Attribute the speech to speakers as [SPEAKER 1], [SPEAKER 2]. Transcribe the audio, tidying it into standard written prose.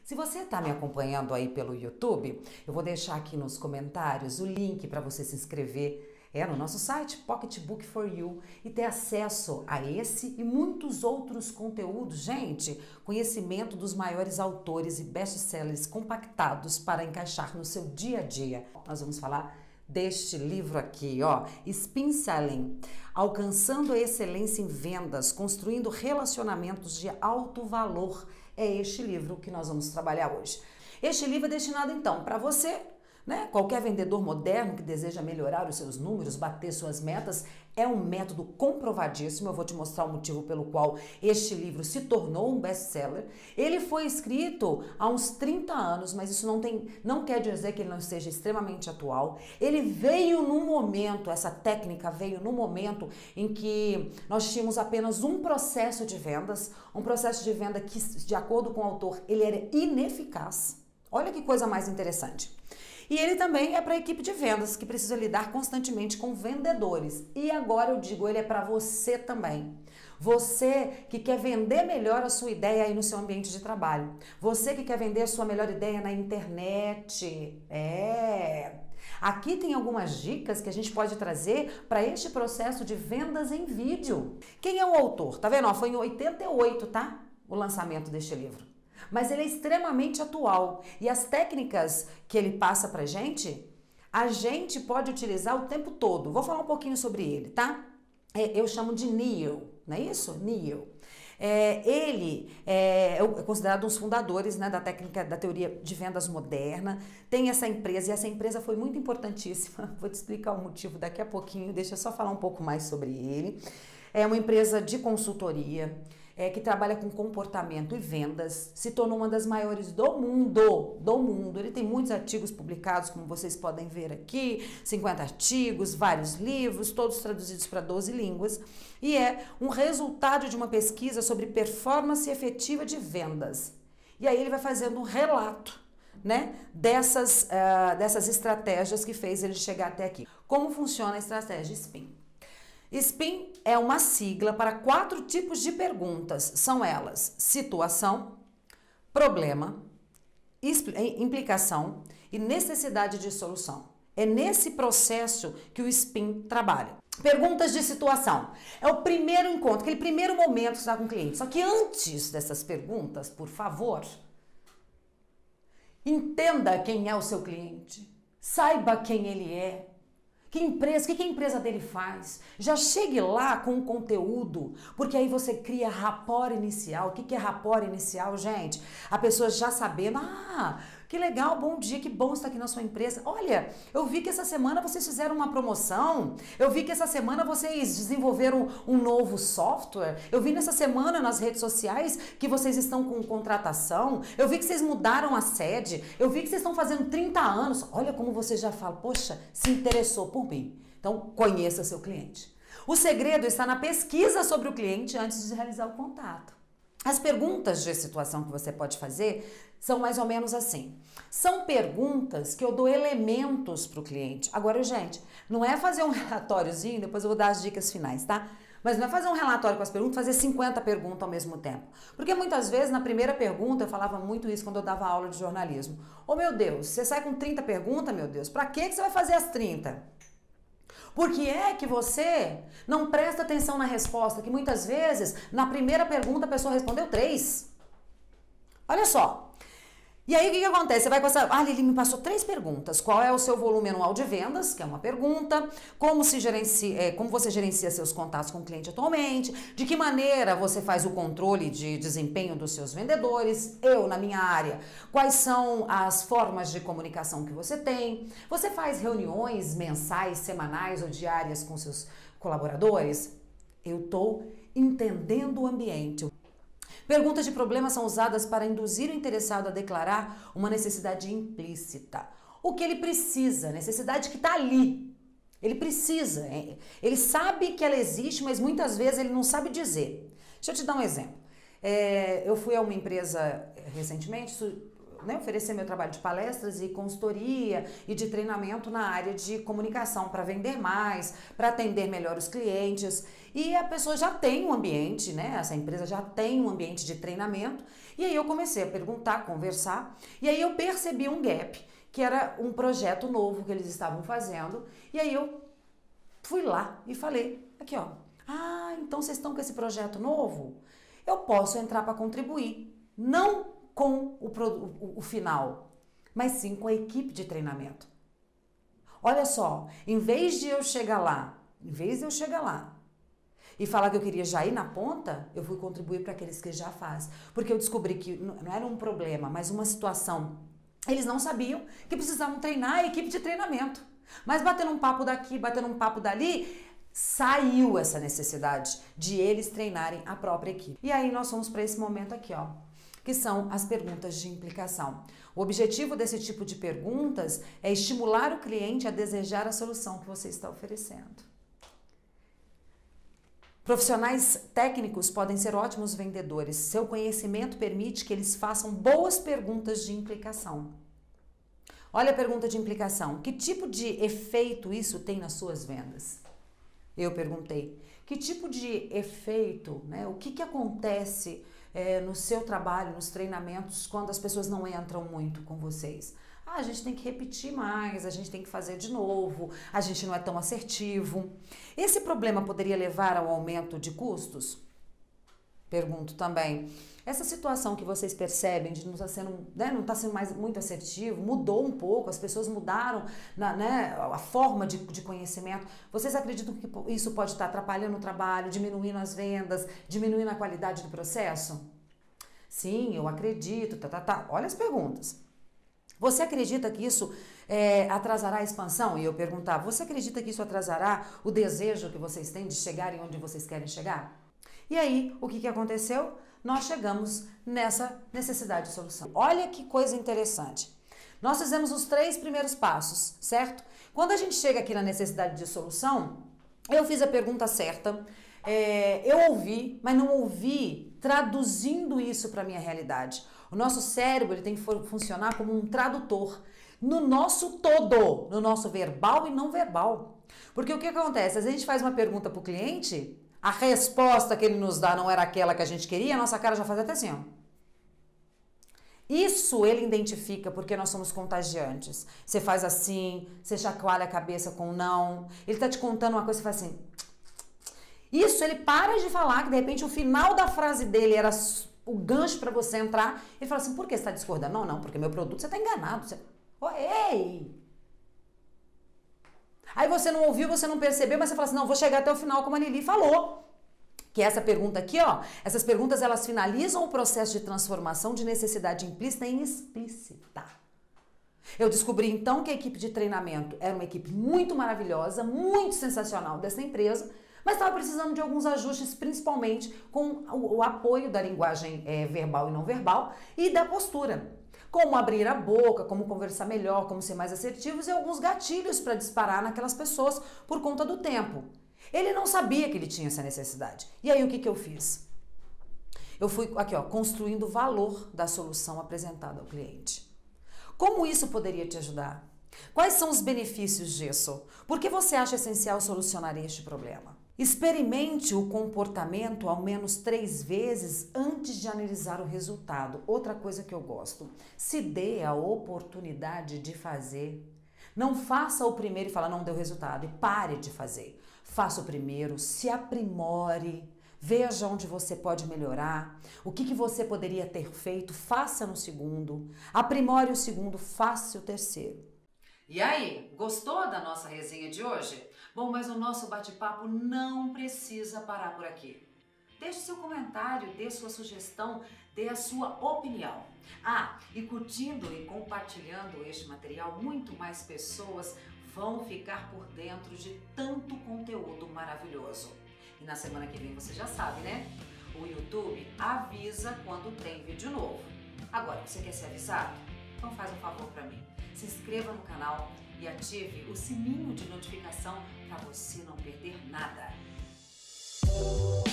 [SPEAKER 1] Se você está me acompanhando aí pelo YouTube, eu vou deixar aqui nos comentários o link para você se inscrever no nosso site Pocketbook for You e ter acesso a esse e muitos outros conteúdos. Gente, conhecimento dos maiores autores e best-sellers compactados para encaixar no seu dia a dia. Nós vamos falar deste livro aqui, ó, Spin Selling, alcançando a excelência em vendas, construindo relacionamentos de alto valor. É este livro que nós vamos trabalhar hoje. Este livro é destinado então para você, né? Qualquer vendedor moderno que deseja melhorar os seus números, bater suas metas, é um método comprovadíssimo. Eu vou te mostrar o motivo pelo qual este livro se tornou um best-seller. Ele foi escrito há uns 30 anos, mas isso não quer dizer que ele não seja extremamente atual. Ele veio num momento, essa técnica veio num momento em que nós tínhamos apenas um processo de vendas, um processo de venda que, de acordo com o autor, ele era ineficaz. Olha que coisa mais interessante. E ele também é para a equipe de vendas, que precisa lidar constantemente com vendedores. E agora eu digo, ele é para você também. Você que quer vender melhor a sua ideia aí no seu ambiente de trabalho. Você que quer vender a sua melhor ideia na internet. Aqui tem algumas dicas que a gente pode trazer para este processo de vendas em vídeo. Quem é o autor? Tá vendo? Ó, foi em 88, tá? O lançamento deste livro. Mas ele é extremamente atual e as técnicas que ele passa pra gente, a gente pode utilizar o tempo todo. Vou falar um pouquinho sobre ele, tá? Eu chamo de Neil, não é isso? Neil. Ele é considerado um dos fundadores, né, da técnica da teoria de vendas moderna. Tem essa empresa e essa empresa foi muito importantíssima. Vou te explicar o motivo daqui a pouquinho, deixa eu só falar um pouco mais sobre ele. É uma empresa de consultoria, que trabalha com comportamento e vendas, se tornou uma das maiores do mundo. Ele tem muitos artigos publicados, como vocês podem ver aqui, 50 artigos, vários livros, todos traduzidos para 12 línguas, e é um resultado de uma pesquisa sobre performance efetiva de vendas. E aí ele vai fazendo um relato, né, dessas estratégias que fez ele chegar até aqui. Como funciona a estratégia SPIN? SPIN é uma sigla para 4 tipos de perguntas. São elas: situação, problema, implicação e necessidade de solução. É nesse processo que o SPIN trabalha. Perguntas de situação. É o primeiro encontro, aquele primeiro momento que você está com o cliente. Só que antes dessas perguntas, por favor, entenda quem é o seu cliente. Saiba quem ele é. O que a empresa dele faz? Já chegue lá com o conteúdo, porque aí você cria rapport inicial. O que é rapport inicial, gente? A pessoa já sabendo, que legal, bom dia, que bom estar aqui na sua empresa. Olha, eu vi que essa semana vocês fizeram uma promoção, eu vi que essa semana vocês desenvolveram um novo software, eu vi nessa semana nas redes sociais que vocês estão com contratação, eu vi que vocês mudaram a sede, eu vi que vocês estão fazendo 30 anos. Olha como você já fala, poxa, se interessou por mim. Então, conheça seu cliente. O segredo está na pesquisa sobre o cliente antes de realizar o contato. As perguntas de situação que você pode fazer são mais ou menos assim. São perguntas que eu dou elementos para o cliente. Agora, gente, não é fazer um relatóriozinho, depois eu vou dar as dicas finais, tá? Mas não é fazer um relatório com as perguntas, fazer 50 perguntas ao mesmo tempo. Porque muitas vezes, na primeira pergunta, eu falava muito isso quando eu dava aula de jornalismo. Ô, meu Deus, você sai com 30 perguntas, meu Deus, pra que você vai fazer as 30? Por que é que você não presta atenção na resposta? Que muitas vezes, na primeira pergunta, a pessoa respondeu 3. Olha só. E aí, o que acontece? Você vai com essa... ele me passou 3 perguntas. Qual é o seu volume anual de vendas? Que é uma pergunta. Como você gerencia seus contatos com o cliente atualmente? De que maneira você faz o controle de desempenho dos seus vendedores? Eu, na minha área, quais são as formas de comunicação que você tem? Você faz reuniões mensais, semanais ou diárias com seus colaboradores? Eu estou entendendo o ambiente. Perguntas de problema são usadas para induzir o interessado a declarar uma necessidade implícita. O que ele precisa, necessidade que está ali. Ele precisa, ele sabe que ela existe, mas muitas vezes ele não sabe dizer. Deixa eu te dar um exemplo. Eu fui a uma empresa recentemente, né, oferecer meu trabalho de palestras e consultoria e de treinamento na área de comunicação para vender mais, para atender melhor os clientes. E a pessoa já tem um ambiente, né? Essa empresa já tem um ambiente de treinamento. E aí eu comecei a perguntar, conversar, e aí eu percebi um gap, que era um projeto novo que eles estavam fazendo. E aí eu fui lá e falei, aqui ó, então vocês estão com esse projeto novo? Eu posso entrar para contribuir, não com o final, mas sim com a equipe de treinamento. Olha só, em vez de eu chegar lá e falar que eu queria já ir na ponta, eu fui contribuir para aqueles que já fazem. Porque eu descobri que não era um problema, mas uma situação. Eles não sabiam que precisavam treinar a equipe de treinamento. Mas batendo um papo daqui, batendo um papo dali, saiu essa necessidade de eles treinarem a própria equipe. E aí nós fomos para esse momento aqui, ó, que são as perguntas de implicação. O objetivo desse tipo de perguntas é estimular o cliente a desejar a solução que você está oferecendo. Profissionais técnicos podem ser ótimos vendedores. Seu conhecimento permite que eles façam boas perguntas de implicação. Olha a pergunta de implicação. Que tipo de efeito isso tem nas suas vendas? Eu perguntei. Que tipo de efeito, né? O que acontece no seu trabalho, nos treinamentos, quando as pessoas não entram muito com vocês? A gente tem que repetir mais, a gente tem que fazer de novo, a gente não é tão assertivo. Esse problema poderia levar ao aumento de custos? Pergunto também. Essa situação que vocês percebem de não estar sendo, né, não tá sendo mais muito assertivo, mudou um pouco, as pessoas mudaram né, a forma de conhecimento. Vocês acreditam que isso pode estar atrapalhando o trabalho, diminuindo as vendas, diminuindo a qualidade do processo? Sim, eu acredito. Olha as perguntas. Você acredita que isso atrasará a expansão? E eu perguntava, você acredita que isso atrasará o desejo que vocês têm de chegarem onde vocês querem chegar? E aí, o que aconteceu? Nós chegamos nessa necessidade de solução. Olha que coisa interessante. Nós fizemos os 3 primeiros passos, certo? Quando a gente chega aqui na necessidade de solução, eu fiz a pergunta certa, eu ouvi, mas não ouvi traduzindo isso para a minha realidade. O nosso cérebro ele tem que funcionar como um tradutor no nosso todo, no nosso verbal e não verbal. Porque o que acontece? Às vezes a gente faz uma pergunta para o cliente, a resposta que ele nos dá não era aquela que a gente queria, a nossa cara já faz até assim, ó. Isso ele identifica porque nós somos contagiantes. Você faz assim, você chacoalha a cabeça com não, ele tá te contando uma coisa, você faz assim. Isso ele para de falar, que de repente o final da frase dele era o gancho para você entrar. Ele fala assim, por que você está discordando? Não, porque meu produto você está enganado. Ei! Aí você não ouviu, você não percebeu, mas você fala assim, não, vou chegar até o final como a Lili falou. Que essa pergunta aqui, ó, essas perguntas elas finalizam o processo de transformação de necessidade implícita em explícita. Eu descobri então que a equipe de treinamento era uma equipe muito maravilhosa, muito sensacional dessa empresa, mas estava precisando de alguns ajustes, principalmente com o apoio da linguagem verbal e não verbal e da postura. Como abrir a boca, como conversar melhor, como ser mais assertivos e alguns gatilhos para disparar naquelas pessoas por conta do tempo. Ele não sabia que ele tinha essa necessidade. E aí o que eu fiz? Eu fui aqui, ó, construindo o valor da solução apresentada ao cliente. Como isso poderia te ajudar? Quais são os benefícios disso? Por que você acha essencial solucionar este problema? Experimente o comportamento ao menos 3 vezes antes de analisar o resultado. Outra coisa que eu gosto, se dê a oportunidade de fazer. Não faça o primeiro e fala, não deu resultado, e pare de fazer. Faça o primeiro, se aprimore, veja onde você pode melhorar, o que você poderia ter feito, faça no segundo, aprimore o segundo, faça o terceiro. E aí, gostou da nossa resenha de hoje? Bom, mas o nosso bate-papo não precisa parar por aqui. Deixe seu comentário, dê sua sugestão, dê a sua opinião. E curtindo e compartilhando este material, muito mais pessoas vão ficar por dentro de tanto conteúdo maravilhoso. E na semana que vem você já sabe, né? O YouTube avisa quando tem vídeo novo. Agora, você quer ser avisado? Então faz um favor para mim. Se inscreva no canal e ative o sininho de notificação para você não perder nada.